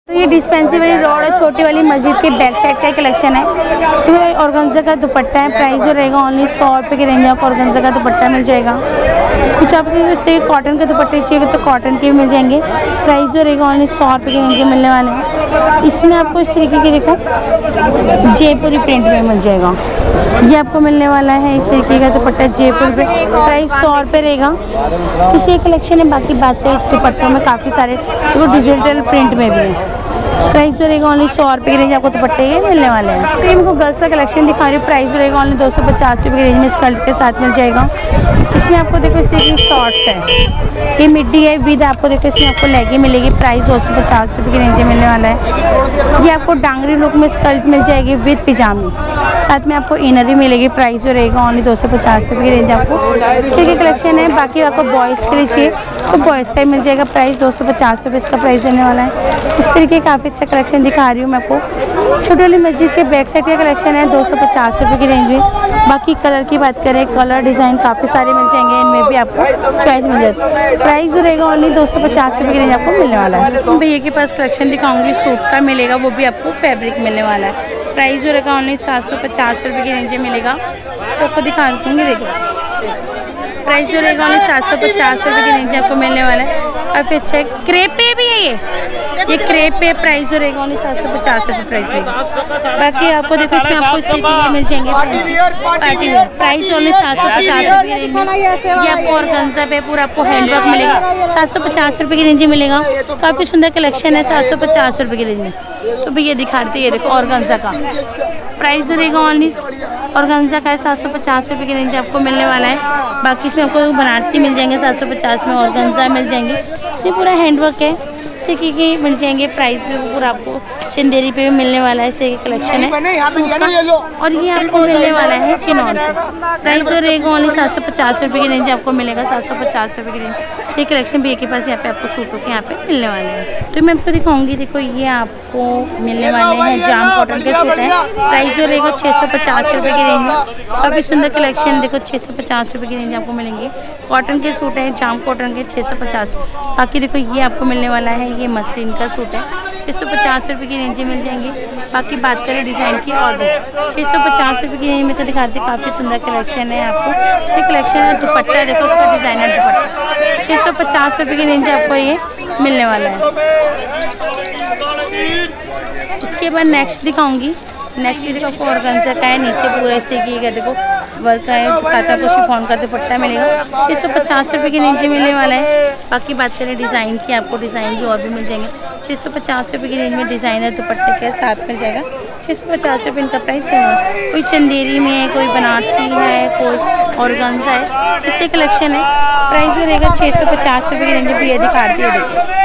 तो ये डिस्पेंसरी वाली रॉड है, छोटी वाली मस्जिद के बैक साइड का कलेक्शन है। तो ये ऑर्गेन्जा का दुपट्टा है, प्राइस जो रहेगा ओनली 100 रुपये की रेंज में आपको ऑर्गेन्जा का दुपट्टा मिल जाएगा। कुछ आपको इस तरीके कॉटन के दुपट्टे चाहिए तो कॉटन के भी मिल जाएंगे, प्राइस जो रहेगा ओनली 100 रुपये की रेंज में मिलने वाले हैं। इसमें आपको इस तरीके की देखो जयपुरी प्रिंट में मिल जाएगा, ये आपको मिलने वाला है इस तरीके का दुपट्टा जयपुर पे, प्राइस 100 रुपये रहेगा। इसी कलेक्शन है। बाकी बात है इस दुपट्टों में काफ़ी सारे तो डिजिटल प्रिंट में भी है, प्राइस जो रहेगा ओनली 100 रुपये की रेंज आपको दुपट्टे ये मिलने वाले हैं। तो ये मेरे को गर्ल्स का कलेक्शन दिखा रही हूँ, प्राइस जो रहेगा ओनली 250 रुपये की रेंज में स्कर्ट के साथ मिल जाएगा। इसमें आपको देखो इस तरीके की शॉर्ट्स है, ये मिड्डी है विद आपको देखो इसमें आपको लेगी मिलेगी, प्राइस 250 रुपये की रेंज में मिलने वाला है। ये आपको डांगरी लुक में स्कर्ट मिल जाएगी विद पिजामी, साथ में आपको इनर भी मिलेगी, प्राइस जो रहेगा ओनली 250 रुपये की रेंज आपको इस तरीके कलेक्शन है। बाकी आपको बॉयज़ के लिए चाहिए तो बॉयज़ का ही मिल जाएगा, प्राइस 250 रुपये इसका प्राइस देने वाला है। इस तरीके काफ़ी अच्छा कलेक्शन दिखा रही हूँ मैं आपको। छोटी वाली मस्जिद के बैक साइड का कलेक्शन है 250 रुपये की रेंज में। बाकी कलर की बात करें, कलर डिज़ाइन काफ़ी सारे मिल जाएंगे, इनमें भी आपको चॉइस मिल जाती है। प्राइस जो रहेगा ओनली 250 रुपये की रेंज आपको मिलने वाला है। तो भैया के पास कलेक्शन दिखाऊंगी सूट का मिलेगा, वो भी आपको फैब्रिक मिलने वाला है, प्राइस जो रहेगा ओनली 750 रुपये की रेंज में मिलेगा। तो आपको दिखा दूँगी, देखो प्राइस जो रहेगा ओनली 750 रुपये की रेंज आपको मिलने वाला है। काफ़ी अच्छा है, क्रेप पे भी है ये क्रेप पे, प्राइस जो रहेगा ओनली 750 रुपये प्राइस रहेगा। बाकी आपको देखो इसमें आपको इस तरीके के मिल जाएंगे पार्टी वेयर, प्राइस ओनली 750 रुपये की रेंज में। ये आपको ऑर्गेन्जा पे पूरा आपको हैंडवर्क मिलेगा, 750 रुपये की रेंज में मिलेगा। काफ़ी सुंदर कलेक्शन है 750 रुपये की रेंज में। तो भैया दिखाते ये देखो ऑर्गेन्जा का प्राइस जो रहेगा ओनली ऑर्गेन्जा का है 750 रुपये की रेंज आपको मिलने वाला है। बाकी इसमें आपको बनारसी मिल जाएंगे 750 में, ऑर्गेन्जा मिल जाएंगे, इसमें पूरा हैंडवर्क है ठीक है मिल जाएंगे। प्राइस भी पूरा आपको चंदेरी पे भी मिलने वाला है, इस तरह की कलेक्शन है और ये आपको मिलने वाला है चिनौन पे। प्राइस जो रहेगा ओनली 750 रुपये की रेंज आपको मिलेगा, 750 रुपये की रेंज। ये कलेक्शन भी एक के पास यहाँ पे आपको सूटों के यहाँ पे मिलने वाले हैं। तो मैं आपको दिखाऊंगी, देखो ये आपको मिलने वाले हैं जाम कॉटन के सूट है, प्राइस जो रहेगा 650 रुपये की रेंज में। काफ़ी सुंदर कलेक्शन देखो 650 रुपये की रेंज आपको मिलेंगे। कॉटन के सूट है जाम कॉटन के 650। बाकी देखो ये आपको मिलने वाला है, ये मसलिन का सूट है 650 रुपये की रेंज में मिल जाएंगे। बाकी बात करें डिज़ाइन की और 650 रुपये की रेंज में तो दिखाते काफ़ी सुंदर कलेक्शन है आपको। ये कलेक्शन है दुपट्टा देखो उसका डिज़ाइनर दुपट्टा 650 रुपये की रेंज आपको ये मिलने वाला है। इसके बाद नेक्स्ट दिखाऊंगी, नेक्स्ट भी देखो आपको ऑर्गेन्जा का है, नीचे पूरा इस तरीके का देखो वर्क का है, साथ आपको शिफॉन का दुपट्टा मिलेगा 650 रुपये की रेंज में मिलने वाला है। बाकी बात करें डिज़ाइन की, आपको डिज़ाइन भी और भी मिल जाएंगे 650 रुपये की रेंज में डिज़ाइनर दुपट्टे के साथ मिल जाएगा। 650 रुपये इनका प्राइस है। कोई चंदेरी में है, कोई बनारसी है, कोई ऑर्गेन्जा है, इसलिए कलेक्शन है। प्राइस जो रहेगा 650 रुपये की रेंज में। ये दिखाती है देखिए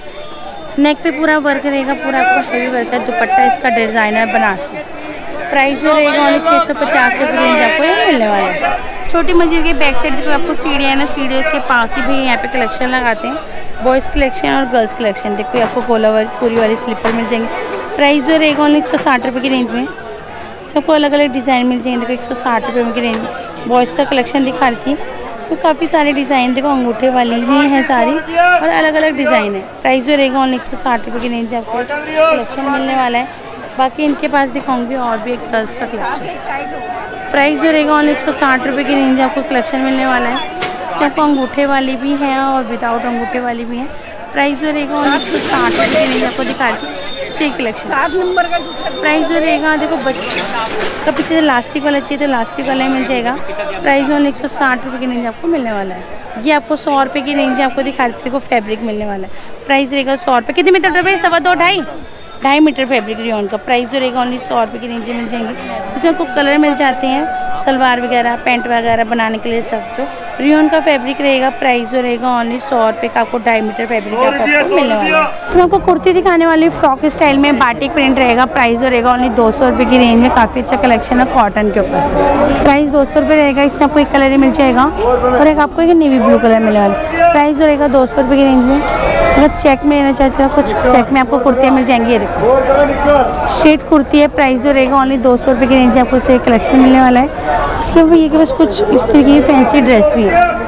नेक पे पूरा वर्क रहेगा, पूरा आपको हैवी वर्क है, दुपट्टा इसका डिज़ाइनर बनारसी। प्राइस जो रहेगा ओनली 650 रुपये की रेंज आपको ये मिलने वाला है। छोटी मस्जिद के बैक साइड देखो आपको सीढ़ियाँ है ना, सीढ़ियों के पास ही भी यहाँ पे कलेक्शन लगाते हैं, बॉयज़ कलेक्शन और गर्ल्स कलेक्शन। देखो आपको गोला वाली पूरी वाली स्लीपर मिल जाएंगे, प्राइस जो रहेगा ओनली 160 रुपये की रेंज में। सबको अलग अलग डिज़ाइन मिल जाएंगे, देखो 160 रुपये की रेंज में बॉयज़ का कलेक्शन दिखा रही थी। तो काफ़ी सारे डिज़ाइन देखो अंगूठे वाली ही हैं सारी और अलग अलग डिज़ाइन है। प्राइस जो रहेगा ओनली 160 रुपये की रेंज आपको कलेक्शन मिलने वाला है। बाकी इनके पास दिखाऊंगी और भी एक गर्ल्स का कलेक्शन, प्राइस जो रहेगा ओनली 160 रुपये की रेंज आपको कलेक्शन मिलने वाला है। इसमें आपको अंगूठे वाली भी हैं और विदाउट अंगूठे वाली भी हैं। प्राइस जो रहेगा ओनली 160 रुपये की रेंज आपको दिखा रही थी। इससे कलेक्शन 7 नंबर का प्राइस जो रहेगा देखो बच्चे का पीछे से लास्टिक वाला चाहिए तो लास्टिक वाला मिल जाएगा। प्राइस ओनली 160 रुपये की रेंज आपको मिलने वाला है। ये आपको 100 रुपये की रेंज आपको दिखा रही थी, देखो फैब्रिक मिलने वाला है। प्राइस रहेगा 100 रुपये। कितने मीटर भाई? 2.5 2.5 मीटर फैब्रिक रियोन का। प्राइस जो रहेगा ओनली 100 रुपये की रेंज में मिल जाएंगे। इसमें आपको कलर मिल जाते हैं, सलवार वगैरह पैंट वगैरह बनाने के लिए सकते हो। रियोन का फैब्रिक रहेगा, प्राइस जो रहेगा ओनली 100 रुपये का आपको 2.5 मीटर फैब्रिक आपको मिलने वाला है। तो आपको कुर्ती दिखाने वाली फ्रॉक स्टाइल में बाटिक प्रिंट रहेगा, प्राइस जो रहेगा ओनली 200 रुपये की रेंज में। काफ़ी अच्छा कलेक्शन है कॉटन के ऊपर, प्राइस 200 रुपये रहेगा। इसमें आपको एक कलर ही मिल जाएगा और एक आपको एक नेवी ब्लू कलर मिलने वाला है। प्राइस जो रहेगा 200 रुपये की रेंज में। अगर चेक में लेना चाहते हो कुछ चेक में आपको कुर्तियाँ मिल जाएंगी। ये देखो स्ट्रेट कुर्ती है, प्राइस जो रहेगा ओनली 200 रुपये की रेंज में आपको इस तरह कलेक्शन मिलने वाला है। इसके ऊपर ये कि बस कुछ इस तरीके की फैंसी ड्रेस भी है,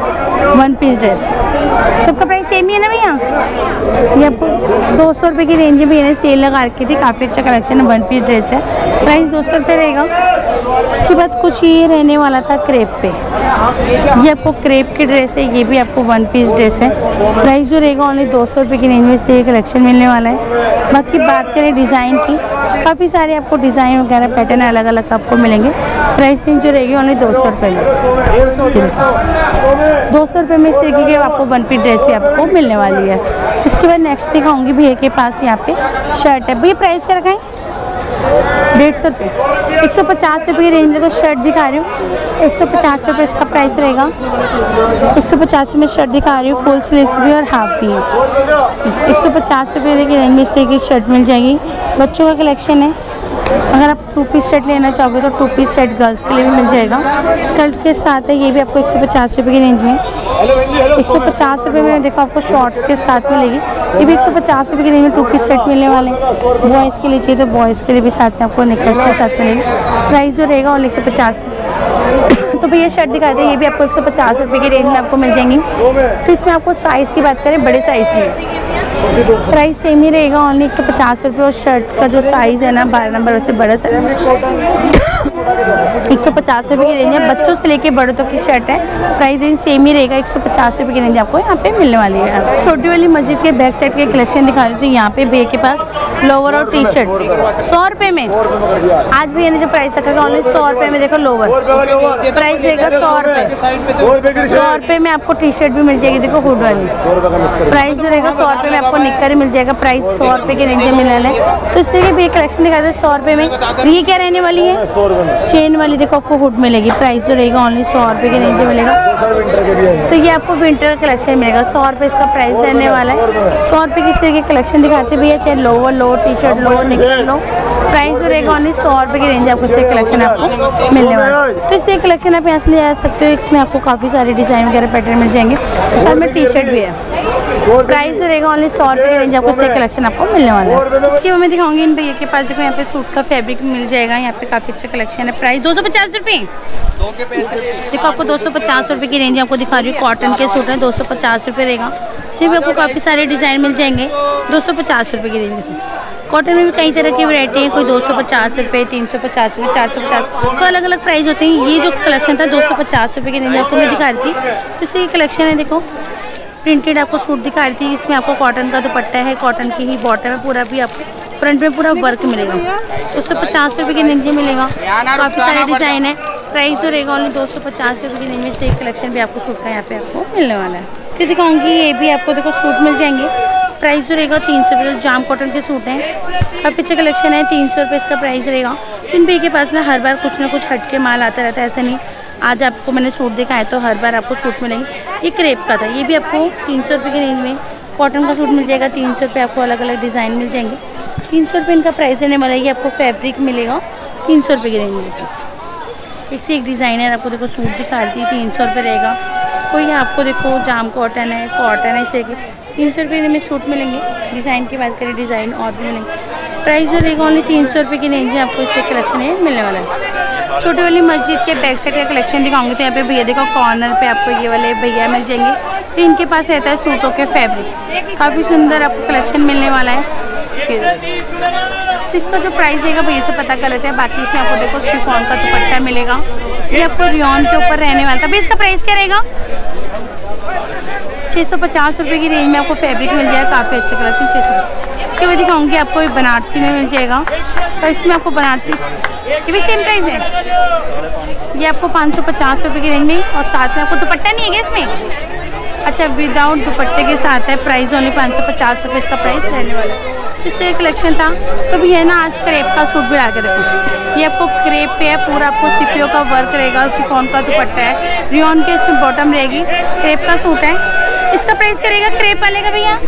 वन पीस ड्रेस। सबका प्राइस सेम ही है ना भैया? ये आपको 200 रुपये की रेंज में मैंने सेल लगा रखी थी। काफ़ी अच्छा कलेक्शन है, वन पीस ड्रेस है, प्राइस 200 रुपये रहेगा। इसके बाद कुछ ये रहने वाला था क्रेप पे, ये आपको क्रेप की ड्रेस है, ये भी आपको वन पीस ड्रेस है, प्राइस जो रहेगा ओनली 200 रुपये की रेंज में से ये कलेक्शन मिलने वाला है। बाकी बात करें डिज़ाइन की, काफ़ी सारे आपको डिज़ाइन वगैरह पैटर्न अलग अलग आपको मिलेंगे। प्राइस रेंज जो रहेगी ओनली 200 रुपये में। 200 रुपये में इस तरीके की आपको वन पीस ड्रेस भी आपको मिलने वाली है। इसके बाद नेक्स्ट दिखाऊंगी भैया के पास यहाँ पे शर्ट है। भैया प्राइस क्या रखा है? 150 रुपये। 150 रुपये की रेंज को शर्ट दिखा रही हूँ, 150 रुपये इसका प्राइस रहेगा। 150 में शर्ट दिखा रही हूँ, फुल स्लीव्स भी और हाफ भी है। 150 रुपये की रेंज में इस तरीके की शर्ट मिल जाएगी। बच्चों का कलेक्शन है, अगर आप 2 पीस सेट लेना चाहोगे तो 2 पीस सेट गर्ल्स के लिए भी मिल जाएगा, स्कर्ट के साथ है। ये भी आपको 150 रुपये की रेंज में, 150 रुपये में देखो आपको शॉर्ट्स के साथ मिलेगी। ये भी 150 रुपये की रेंज में 2 पीस सेट मिलने वाले हैं। बॉयज़ के लिए चाहिए तो बॉयज़ के लिए भी साथ में आपको नेकलेस के साथ मिलेगी। प्राइस जो रहेगा ओनली 150। तो भैया शर्ट दिखाते हैं, ये भी आपको 150 रुपये की रेंज में आपको मिल जाएंगी। तो इसमें आपको साइज़ की बात करें, बड़े साइज़ की प्राइस सेम ही रहेगा, ओनली 150 रुपये। और शर्ट का जो साइज़ है ना 12 नंबर, वैसे बड़ा साइज 150 रुपये की रेंज है। बच्चों से लेके बड़ों तक की शर्ट है, प्राइस रेंज सेम ही रहेगा, 150 रुपये की रेंज आपको यहाँ पे मिलने वाली है। छोटी वाली मस्जिद के बैक साइड के कलेक्शन दिखा रही थी। यहाँ पे भैया के पास लोवर और टी शर्ट 100 रुपये में। आज भैया ने जो प्राइस रखा है ओनली 100 रुपये में। देखो लोवर प्राइस रहेगा 100 रुपये। 100 रुपये में आपको टी शर्ट भी मिल जाएगी, देखो हुड वाली। प्राइस जो रहेगा 100 रुपये में आपको निक्कर मिल जाएगा, प्राइस 100 रुपये की रेंज में मिलने है। तो इस तरीके भी कलेक्शन दिखाते हैं 100 रुपये में। ये क्या रहने वाली है? चेन वाली, देखो आपको हुड मिलेगी, प्राइस जो रहेगा ओनली 100 रुपये की रेंज में मिलेगा। तो ये आपको विंटर का कलेक्शन मिलेगा, 100 रुपये इसका प्राइस रहने वाला है। 100 रुपये की इस तरीके कलेक्शन दिखाते भैया, चाहे लोवर लो, टी शर्ट लो, निक्कर लो, प्राइस जो रहेगा ओनली 100 रुपये की रेंज आपको इस तरीके कलेक्शन आपको मिलने वाला है। तो इस तरीके कलेक्शन आप यहाँ से ले जा सकते हो। इसमें आपको काफ़ी सारे डिज़ाइन वगैरह पैटर्न मिल जाएंगे, साथ में टी शर्ट भी है। प्राइस जो रहेगा ओनली 100 रुपये की रेंज आपको इसका कलेक्शन आपको मिलने वाला है। इसके बाद मैं दिखाऊंगी इन भैया के पास, देखो यहाँ पे सूट का फैब्रिक मिल जाएगा। यहाँ पे काफ़ी अच्छा कलेक्शन है, प्राइस 250 रुपये। देखो आपको 250 रुपये की रेंज आपको दिखा रही हूँ। कॉटन के सूट हैं, 250 रुपये रहेगा। इसमें भी आपको काफ़ी सारे डिज़ाइन मिल जाएंगे, 250 रुपये की रेंज। कॉटन में भी कई तरह की वैरायटी है, कोई 250 रुपये, 350 रुपये, 450, तो अलग अलग प्राइस होते हैं। ये जो कलेक्शन था 250 रुपये की रेंज आपको मैं दिखा रही थी। तो इसलिए कलेक्शन है, देखो प्रिंटेड आपको सूट दिखा रही थी। इसमें आपको कॉटन का दुपट्टा है, कॉटन की ही बॉटम है, पूरा भी आपको फ्रंट में पूरा वर्क मिलेगा। 250 रुपये की रेंज में मिलेगा। काफ़ी सारे डिज़ाइन है, प्राइस जो रहेगा ओनली 250 रुपये की रेंज में। एक कलेक्शन भी आपको सूट का यहाँ पे आपको मिलने वाला है। तो दिखाऊंगी ये भी आपको, देखो सूट मिल जाएंगे, प्राइस जो रहेगा 300 रुपये। तो जाम कॉटन के सूट हैं, काफ़ी अच्छा कलेक्शन है, 300 रुपये इसका प्राइस रहेगा। इन भैया के पास ना हर बार कुछ ना कुछ हट के माल आता रहता है, ऐसा नहीं आज आपको मैंने सूट दिखाया तो हर बार आपको सूट मिलेंगे। ये क्रेप का था, ये भी आपको 300 रुपये की रेंज में कॉटन का सूट मिल जाएगा। 300 रुपये आपको अलग अलग डिज़ाइन मिल जाएंगे। 300 रुपये इनका प्राइस रहने वाला है। ये आपको फैब्रिक मिलेगा 300 रुपये की रेंज में। एक से एक डिज़ाइनर आपको देखो सूट दिखा रही थी, 300 रुपये रहेगा। कोई आपको देखो जाम कॉटन है, कॉटन है, इस तरह के 300 रुपये में सूट मिलेंगे। डिज़ाइन की बात करें, डिज़ाइन और भी मिलेंगे। प्राइस जो रहेगा ओनली 300 रुपये की रेंज में आपको इसके कलेक्शन है मिलने वाला है। छोटी वाली मस्जिद के बैक साइड का कलेक्शन दिखाऊंगी। तो यहाँ पे भैया देखो कॉर्नर पे आपको ये वाले भैया मिल जाएंगे। तो इनके पास रहता है सूटों के फैब्रिक, काफ़ी सुंदर आपको कलेक्शन मिलने वाला है। तो इसका जो प्राइस रहेगा भैया से पता कर लेते हैं। बाकी इसमें आपको देखो शिफॉन का दुपट्टा मिलेगा, ये आपको रियॉन के ऊपर रहने वाला था। भैया इसका प्राइस क्या रहेगा? 650 रुपये की रेंज में आपको फैब्रिक मिल जाएगा, काफ़ी अच्छा कलेक्शन 600। इसके बाद दिखाऊंगी आपको बनारसी में मिल जाएगा। तो इसमें आपको बनारसी ये भी सेम प्राइस है, ये आपको 550 रुपये की रेंज में। और साथ में आपको दुपट्टा नहीं है क्या इसमें? अच्छा, विदाउट दुपट्टे के साथ है, प्राइस ओनली 550 रुपये इसका प्राइस रहने वाला है। इस तरह कलेक्शन था। तो भी है ना, आज क्रेप का सूट भी ला के देखो। ये आपको क्रेप पे है, पूरा आपको सीपीओ का वर्क रहेगा, शिफॉन का दुपट्टा है, रियॉन के इसमें बॉटम रहेगी, क्रेप का सूट है। इसका प्राइस करेगा क्रेप वाले का भैया,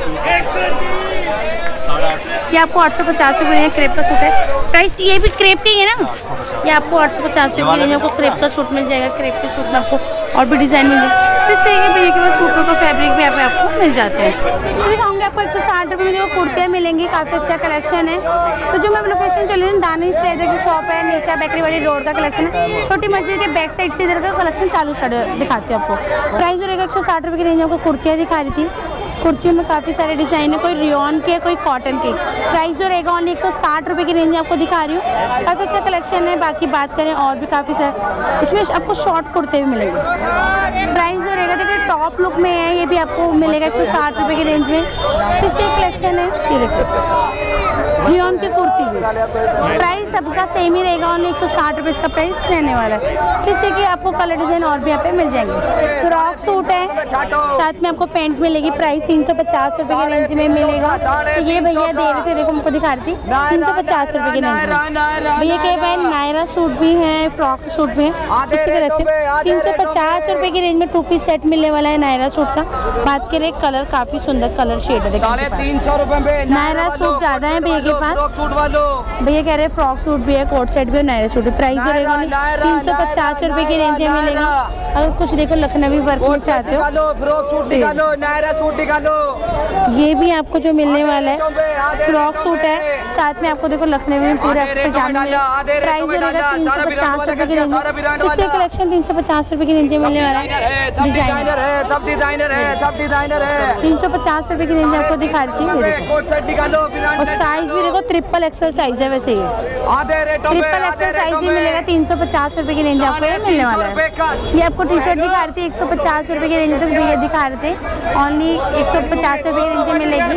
ये आपको 850 रुपये क्रेप का सूट है। प्राइस ये भी क्रेप का ही है ना, ये आपको 850 रुपये की रेंज में आपको क्रेप का सूट मिल जाएगा। क्रेप के सूट में आपको और भी डिज़ाइन मिल जाएगा। तो इस तरीके के भैया के पास सूटों का फैब्रिक भी यहाँ पे आपको मिल जाते हैं। तो दिखाऊंगी आपको 160 रुपये में देखो कुर्तियाँ मिलेंगी, काफ़ी अच्छा कलेक्शन है। तो जो मैं लोकेशन चल रही हूँ दानिश लेदर की शॉप है, निशा बेकरी वाली रोड का कलेक्शन है। छोटी मस्जिद के बैक साइड से इधर का कलेक्शन चालू दिखाती हूँ आपको। प्राइस रहेगा 160 रुपये की रेंज में। आपको कुर्तियाँ दिखा रही थी, कुर्तियों में काफ़ी सारे डिज़ाइन है, कोई रियॉन के कोई कॉटन के। प्राइस जो रहेगा ओनली 160 रुपये की रेंज में आपको दिखा रही हूँ। काफ़ी अच्छा कलेक्शन है। बाकी बात करें और भी काफ़ी सारे, इसमें आपको शॉर्ट कुर्ते भी मिलेंगे। प्राइस जो रहेगा देखिए टॉप लुक में है, ये भी आपको मिलेगा 160 रुपये की रेंज में। तो इससे कलेक्शन है, ये देखो रियॉन की कुर्ती भी। प्राइस सबका सेम ही रहेगा, ओनली 160 रुपये इसका प्राइस रहने वाला है। तो इससे कि आपको कलर डिज़ाइन और भी यहाँ पे मिल जाएंगे। फ्रॉक सूट है, साथ में आपको पैंट मिलेगी। प्राइस 350 रुपये की रेंज में मिलेगा। तो ये भैया दे रहे थे, देखो हमको दिखा रही थी 350 रुपये की रेंज में। भैया के पास नायरा सूट भी है, फ्रॉक सूट भी है। इसकी कलेक्शन 350 रुपये की रेंज में 2 पीस सेट मिलने वाला है नायरा सूट का। बात करें कलर, काफ़ी सुंदर कलर शेड है। नायरा सूट ज़्यादा है भैया के पास। भैया कह रहे हैं फ्रॉक सूट भी है, कोट सेट भी है, नायरा सूट है। प्राइस रहेगा 350 रुपये की रेंज में मिलेगा। अगर कुछ देखो लखनवी वर्क में चाहते हो, फ्रॉक सूट निकालो, नायरा सूट निकालो, ये भी आपको जो मिलने वाला है फ्रॉक सूट है। साथ में आपको देखो लखनवी में पूरे पजामे मिले। प्राइस रहेगा 350 रुपये की रेंज में। इससे कलेक्शन 350 रुपये की रेंज में मिलने वाला है। डिजाइनर है, सब डिजाइनर है, सब डिजाइनर है। 350 रुपये की रेंज में आपको दिखा रही थी। और साइज भी देखो ट्रिपल एक्सल साइज है। वैसे ये ट्रिपल एक्सल साइज ही मिलेगा। 350 रुपये की रेंज आपको मिलने वाला है। ये आपको टी शर्ट दिखा रही थी 150 रुपये की रेंज तक भैया दिखा रहे थे। ओनली 150 रुपये की रेंज में मिलेगी।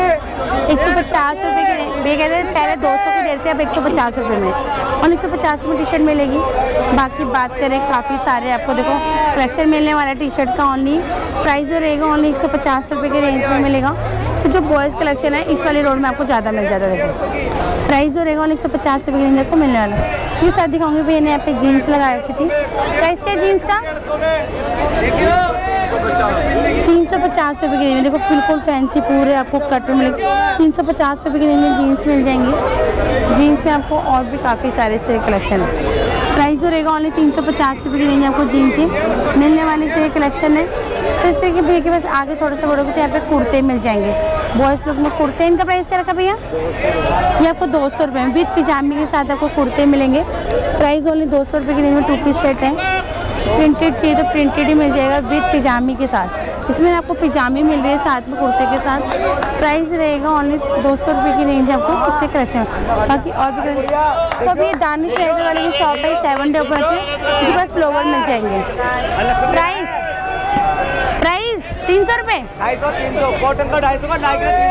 150 रुपये की रेंज भैया कहते हैं पहले 200 की देते हैं, अब 150 रुपये में। और 150 में टी शर्ट मिलेगी। बाकी बात करें काफ़ी सारे आपको देखो कलेक्शन मिलने वाला है टी शर्ट का। ओनली प्राइस जो रहेगा ओनली 150 रुपये की रेंज में मिलेगा। तो जो बॉयज़ कलेक्शन है इस वाली रोड में आपको ज़्यादा मिल जाता है। देखो प्राइस जो रहेगा 150 रुपये की रेंज आपको मिलने वाला है। इसके साथ दिखाऊंगी भैया ने यहाँ पे जीन्स लगा रखी थी। प्राइस क्या है जीन्स का? 350 रुपये की रेंज में। देखो बिल्कुल फैंसी पूरे आपको कट मिलेगी। 350 रुपये की रेंज में जीन्स मिल जाएंगे। जीन्स में आपको और भी काफ़ी सारे इस तरह कलेक्शन है। प्राइस जो रहेगा ओनली 350 रुपये की रेंज में आपको जीन्स ही मिलने वाली इस तरह कलेक्शन है। तो इस तरह के भैया के पास आगे थोड़ा सा बढ़ोगे तो यहाँ पे कुर्ते मिल जाएंगे। बॉयज़ लुक में कुर्ते, इनका प्राइस क्या रखा भैया? ये आपको 200 रुपये में विद पिजामे के साथ आपको कुर्ते मिलेंगे। प्राइस ओनली 200 रुपये की रेंज में 2 पीस सेट है। प्रिंटेड चाहिए तो प्रिंटेड ही मिल जाएगा विद पिजामे के साथ। इसमें आपको पिजामे मिल रही है साथ में कुर्ते के साथ। प्राइस रहेगा ओनली 200 रुपये की रेंज आपको इससे कलेक्शन। बाकी और भी तो अभी दानिश लेदर वाली की शॉप है, 7 डे ऊपर है, उनके पास लोवर मिल जाएंगे। प्राइस 300 रुपये, 250 कॉटन का 250 का,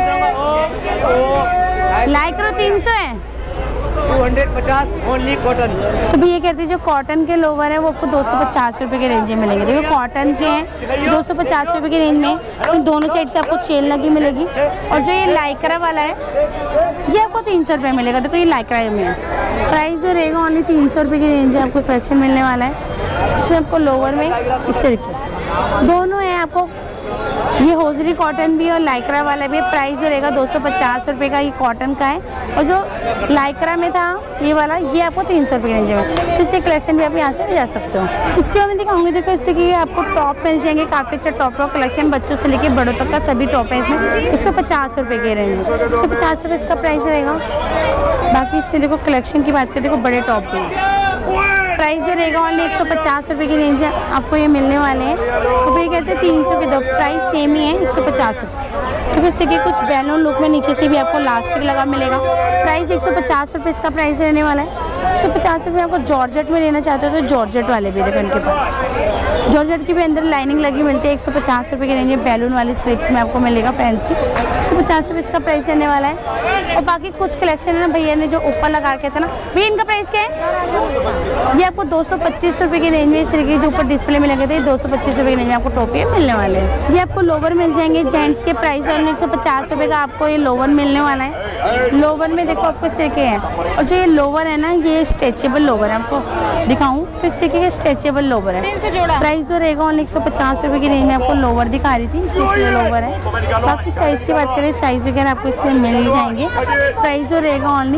लाइक्रो 300 है, 250 ओनली कॉटन। तो भी ये कहते हैं जो कॉटन के लोवर है वो आपको 250 रुपये की रेंज में मिलेंगे। देखो कॉटन के हैं 250 रुपये की रेंज में। तो दोनों साइड से आपको चेन लगी मिलेगी। और जो ये लाइक्रा वाला है ये आपको 300 रुपये मिलेगा। देखो ये लाइक्रा में है। प्राइस जो रहेगा ओनली 300 रुपये की रेंज है आपको कलेक्शन मिलने वाला है। इसमें आपको लोवर में इस तरीके दोनों है। आपको ये होजरी कॉटन भी और लाइक्रा वाला भी है। प्राइस जो रहेगा 250 रुपये का ये कॉटन का है। और जो लाइक्रा में था ये वाला ये आपको 300 रुपये की रेंज में। तो इसके कलेक्शन भी आप यहाँ से ले जा सकते हो। इसके बाद मैं दिखाऊंगी देखो इस तरीके के आपको टॉप मिल जाएंगे। काफ़ी अच्छा टॉप का कलेक्शन बच्चों से लेके बड़ों तक का सभी टॉप है इसमें। 150 रुपये के रेंज में 150 रुपये इसका प्राइस रहेगा। बाकी इसमें देखो कलेक्शन की बात करें देखो बड़े टॉप भी प्राइस जो रहेगा ओनली 150 रुपये की रेंज है आपको ये मिलने वाले हैं। तो भैया कहते हैं 300 के दो, प्राइस सेम ही है 150 रुपये। तो इस तरीके कुछ बैलून लुक में नीचे से भी आपको लास्टिक लगा मिलेगा। प्राइस 150 रुपये इसका प्राइस रहने वाला है। 150 रुपये आपको जॉर्जेट में लेना चाहते हो तो जॉर्जेट वाले भी देखो इनके पास। जॉर्जेट की भी अंदर लाइनिंग लगी मिलती है। 150 रुपये की रेंज में बैलून वाली स्लिप्स में आपको मिलेगा फैंसी। 150 रुपये इसका प्राइस रहने वाला है। और बाकी कुछ कलेक्शन है ना भैया ने जो ऊपर लगा के था ना भैया इनका प्राइस क्या है? ये आपको 225 रुपये की रेंज में इस तरीके जो ऊपर डिस्प्ले में लगे थे 225 रुपये की रेंज में आपको टोपियाँ मिलने वाले हैं। ये आपको लोवर मिल जाएंगे जेंट्स के। प्राइस और 150 रुपये का आपको ये लोवर मिलने वाला है। लोवर में देखो आपको इस तरीके हैं। और जो ये लोवर है ना ये स्ट्रेचेबल लोवर है। आपको दिखाऊं तो इस तरीके के स्ट्रेचेबल लोवर है। प्राइस जो रहेगा 150 रुपये की रेंज में आपको लोवर दिखा रही थी। इसमें लोवर है। बाकी साइज़ की बात करें साइज़ वगैरह आपको इसमें मिल ही जाएंगे। प्राइस जो रहेगा ओनली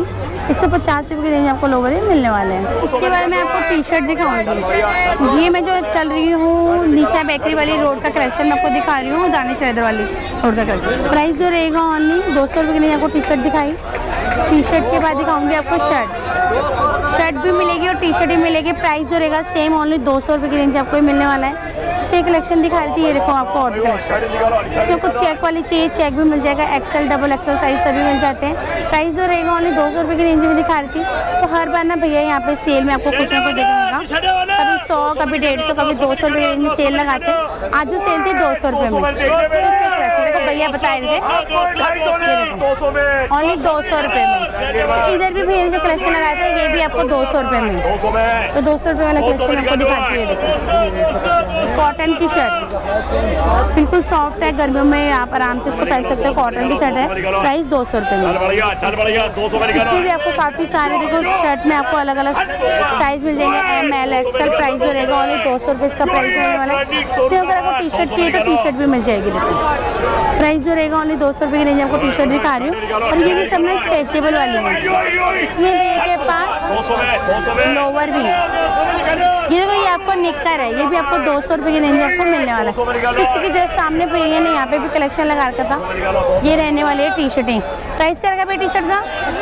150 रुपये की रेंज में आपको लोवर ही मिलने वाले हैं। उसके बाद मैं आपको टी शर्ट दिखाऊंगी। ये मैं जो चल रही हूँ निशा बेकरी वाली रोड का कलेक्शन मैं आपको दिखा रही हूँ, दानिश हैदर वाली रोड का कलेक्शन। प्राइस जो रहेगा ओनली 200 रुपये की रेंज। आपको टी शर्ट दिखाई, टी शर्ट के बाद दिखाऊंगी आपको शर्ट भी मिलेगी और टी शर्ट भी मिलेगी। प्राइस जो रहेगा सेम ओनली 200 रुपये की रेंज आपको ही मिलने वाला है। इससे कलेक्शन दिखा रही थी, ये देखो आपको और कलेक्शन। इसमें कुछ चेक वाली चाहिए, चेक भी मिल जाएगा, एक्सेल डबल एक्सेल साइज सभी मिल जाते हैं। प्राइस जो रहेगा ओनली 200 रुपये की रेंज में दिखा रही थी। तो हर बार ना भैया यहाँ पे सेल में आपको कुछ ना कुछ देखा, कभी 100 कभी 150 कभी 200 रुपये की रेंज में सेल लगाते हैं। आज जो सेल थी 200 रुपये में। देखो भैया बता रहे थे ओनली 200 रुपये में। इधर भी भैया जो कलेक्शन लगाया था ये भी आपको 200 रुपये में। तो 200 रुपये वाला कलेक्शन आपको दिखाती है। देखो कॉटन की शर्ट बिल्कुल सॉफ्ट है, गर्मियों में आप आराम से इसको पहन सकते हो। कॉटन की शर्ट है, प्राइस 200 रुपये में। इसमें भी आपको काफ़ी सारे देखो शर्ट में आपको अलग अलग साइज मिल जाएंगे, एम एल एक्सएल। प्राइस जो रहेगा ओनली 200 रुपये इसका प्राइस रहने वाला है। इसमें अगर आपको टी शर्ट चाहिए तो टी शर्ट भी मिल जाएगी। देखो प्राइस जो रहेगा ओनली 200 रुपये की रेंज आपको टी शर्ट दिखा रही हूँ। और ये भी सब ना स्ट्रेचेबल वाली है। इसमें भी के पास लोवर भी है। ये देखो ये आपको निक्कर है, ये भी आपको 200 रुपये की रेंज आपको मिलने वाला है। इसी के जस्ट सामने भैया ने यहाँ पे भी कलेक्शन लगा रखा था। ये रहने वाली है टी शर्टें। प्राइस क्या रहेगा भाई टी शर्ट का?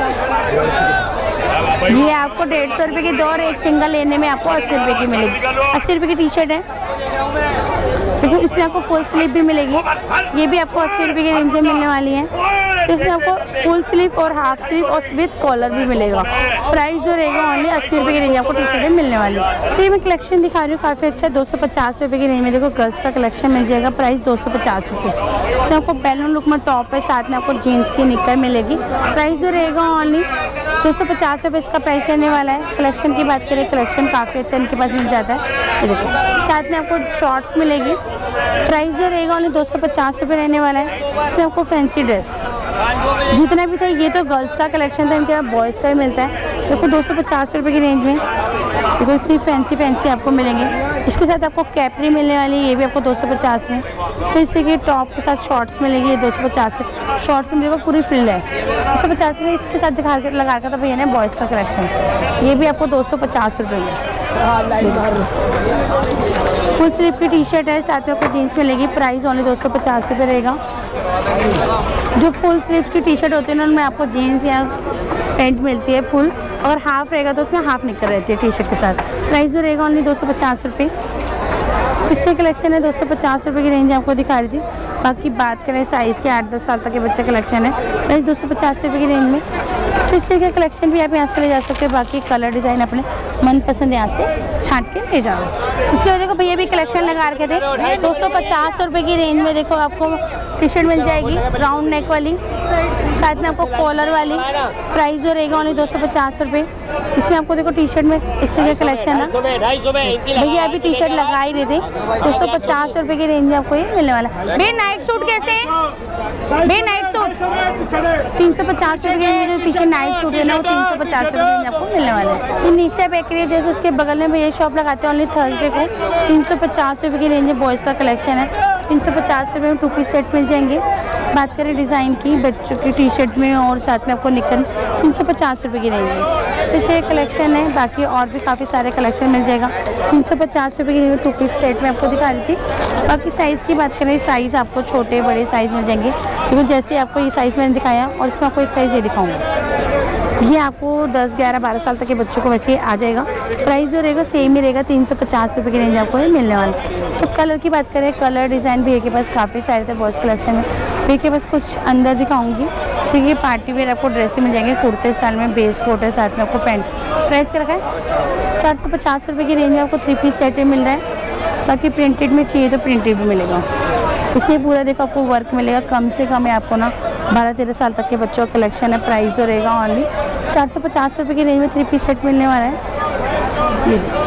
ये आपको 150 रुपये की दो और एक सिंगल लेने में आपको 80 रुपये की मिलेगी। 80 रुपये की टी शर्ट है। देखो इसमें आपको फुल स्लीव भी मिलेगी, ये भी आपको 80 रुपये की रेंज में मिलने वाली है। तो इसमें आपको फुल स्लीव और हाफ स्लीव और विथ कॉलर भी मिलेगा। प्राइस जो रहेगा ओनली 80 रुपये की रेंज आपको टी शर्ट मिलने वाली है। तो ये मैं कलेक्शन दिखा रही हूँ काफ़ी अच्छा, 250 रुपये की रेंज में देखो गर्ल्स का कलेक्शन मिल जाएगा। प्राइस 250 रुपये। इसमें आपको बैलून लुक में टॉप है, साथ में आपको जीन्स की निक्कर मिलेगी। प्राइस जो रहेगा ओनली 250 रुपये इसका प्राइस रहने वाला है। कलेक्शन की बात करें, कलेक्शन काफ़ी अच्छा इनके पास मिल जाता है। ये देखो साथ में आपको शॉर्ट्स मिलेगी। प्राइस जो रहेगा ओनली 250 रुपये रहने वाला है। इसमें आपको फैंसी ड्रेस जितना भी था, ये तो गर्ल्स का कलेक्शन था, इनके पास बॉयज़ का भी मिलता है। देखो 250 रुपये की रेंज में देखो इतनी फैंसी आपको मिलेंगे। इसके साथ आपको कैपरी मिलने वाली है, ये भी आपको 250 में। इस तरीके टॉप के साथ शॉर्ट्स मिलेगी, ये 250 में। शॉर्ट्स में देखो पूरी फ्रिल है 250 में। इसके साथ दिखा के लगा रखा था भैया ने बॉयज़ का कलेक्शन, ये भी आपको 250 रुपये में। फुल स्लीव की टी शर्ट है, साथ में आपको जीन्स मिलेगी। प्राइस ओनली 250 रुपये रहेगा। जो फुल स्लीव्स की टी शर्ट होती है ना उनमें आपको जीन्स या पैंट मिलती है फुल, और हाफ रहेगा तो उसमें हाफ निकल रहती है टी शर्ट के साथ। प्राइस जो रहेगा ओनली 250 रुपये। इससे कलेक्शन है 250 रुपये की रेंज आपको दिखा रही थी। बाकी बात करें साइज़ के 8-10 साल तक के बच्चे कलेक्शन है, प्राइस 250 रुपये की रेंज में। तो इस तरह का कलेक्शन भी आप यहाँ से ले जा सकते हो। बाकी कलर डिज़ाइन अपने मनपसंद यहाँ से छांट के ले जाओ। इसके बाद देखो भैया भी कलेक्शन लगा रखे थे 250 रुपये की रेंज में। देखो आपको टी शर्ट मिल जाएगी राउंड नेक वाली, साथ में आपको कॉलर वाली। प्राइस जो रहेगा ओनली 250 रुपये। इसमें आपको देखो टी शर्ट में इस तरह का कलेक्शन है। भैया अभी टी शर्ट लगा ही रहे थे। 250 रुपये की रेंज में आपको ये मिलने वाला है। भैया नाइट सूट कैसे है? भैया नाइट सूट 350 रुपये की रेंज में। पीछे नाइट सूट है ना वो 350 रुपये की रेंज आपको मिलने वाला है। ये निशा बेकरी है, जैसे उसके बगल में भैया शॉप लगाते हैं ओनली थर्सडे को। 350 रुपये की रेंज में बॉयज़ का कलेक्शन है। 350 रुपये में 2 पीस सेट मिल जाएंगे। बात करें डिज़ाइन की, बच्चों की टी शर्ट में और साथ में आपको निकन 350 रुपये की रेंज में। इससे कलेक्शन है, बाकी और भी काफ़ी सारे कलेक्शन मिल जाएगा। 350 रुपये की रेंज में 2 पीस सेट में आपको दिखा रही थी। बाकी साइज़ की बात करें, साइज़ आपको छोटे बड़े साइज़ मिल जाएंगे। क्योंकि जैसे आपको ये साइज़ मैंने दिखाया और इसमें आपको एक साइज़ ये दिखाऊँगा, ये आपको 10, 11, 12 साल तक के बच्चों को वैसे आ जाएगा। प्राइस जो रहेगा सेम ही रहेगा, 350 रुपये की रेंज आपको ये मिलने वाला है। तो कलर की बात करें, कलर डिज़ाइन भी के पास काफ़ी सारे थे बॉयज़ कलेक्शन में। भी के पास कुछ अंदर दिखाऊंगी। इसी के पार्टी वेयर आपको ड्रेसें मिल जाएंगे, कुर्ते स्टाइल में, बेस कोट है, साथ में आपको पैंट। प्राइस क्या रखा है? 450 रुपये की रेंज में आपको 3 पीस सेट में मिल रहा है। बाकी प्रिंटेड में चाहिए तो प्रिंटेड भी मिलेगा। इसे पूरा देखो आपको वर्क मिलेगा। कम से कम है आपको ना 12-13 साल तक के बच्चों का कलेक्शन है। प्राइस जो रहेगा ओनली 450 रुपये की रेंज में 3 पीस सेट मिलने वाला है। ये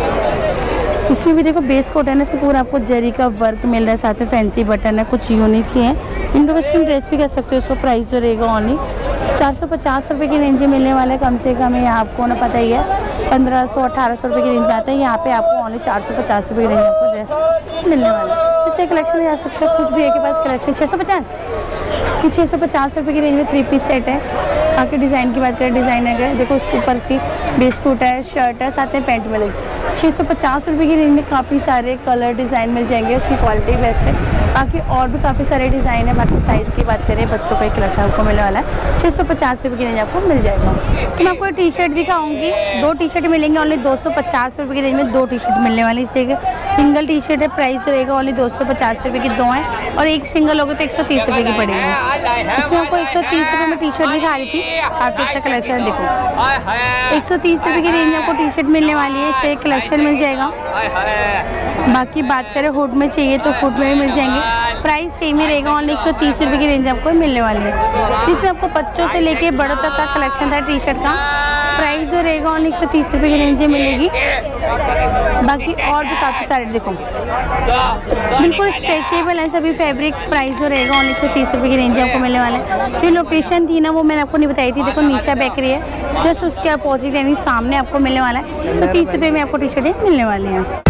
इसमें भी देखो बेस कोट है ना, से पूरा आपको जरी का वर्क मिल रहा है, साथ में फैंसी बटन है, कुछ यूनिक सी हैं। इंडो वेस्टर्न ड्रेस भी कह सकते हो इसको। प्राइस जो रहेगा ओनली 450 रुपये की रेंज में मिलने वाला है। कम से कम है आपको ना पता ही है 1500-1800 रुपये की रेंज में आता है। यहाँ पे आपको ओनली 450 रुपये की रेंज में आपको ड्रेस मिलने वाला है। इससे कलेक्शन में जा सकते हो। कुछ भी है के पास कलेक्शन 650 कि 650 रुपये की रेंज में 3 पीस सेट है। बाकी डिज़ाइन की बात करें, डिज़ाइनर है, देखो उसके ऊपर की बिस्कुट है, शर्ट है, साथ में पैंट मिलेगी। 650 रुपये की रेंज में काफ़ी सारे कलर डिज़ाइन मिल जाएंगे, उसकी क्वालिटी बेस्ट है। बाकी और भी काफ़ी सारे डिज़ाइन है। बाकी साइज़ की बात करें, बच्चों का एक कलेक्शन आपको मिलने वाला है। 650 रुपये की रेंज आपको मिल जाएगा। तो मैं आपको टी शर्ट दिखाऊंगी, 2 टी शर्ट मिलेंगे ओनली 250 रुपये की रेंज में 2 टी शर्ट मिलने वाली। इससे सिंगल टी शर्ट है, प्राइस रहेगा ओनली 250 रुपये की 2 हैं, और एक सिंगल होगा तो 130 रुपये की पड़ेगी। इसमें आपको 130 रुपये में टी शर्ट दिखा रही थी, काफ़ी अच्छा कलेक्शन देखो। 130 रुपये की रेंज में आपको टी शर्ट मिलने वाली है, इससे एक कलेक्शन मिल जाएगा। बाकी बात करें हुड में चाहिए तो हुड में भी मिल जाएंगे, प्राइस सेम ही रहेगा, ओनली 130 रुपये की रेंज आपको मिलने वाली है। इसमें आपको बच्चों से लेके बड़ों तक का कलेक्शन था टी शर्ट का, प्राइस जो रहेगा ओनली 130 रुपये की रेंज में मिलेगी। बाकी और भी काफ़ी सारे देखो, बिल्कुल स्ट्रेचेबल है सभी फैब्रिक, प्राइस जो रहेगा ओनली 130 रुपये की रेंज आपको मिलने वाला है। जो लोकेशन थी ना वो मैंने आपको नहीं बताई थी, देखो निशा बेकरी है, जस्ट उसके अपोजिट यानी सामने आपको मिलने वाला है। 130 रुपये में आपको टी शर्टें मिलने वाली हैं।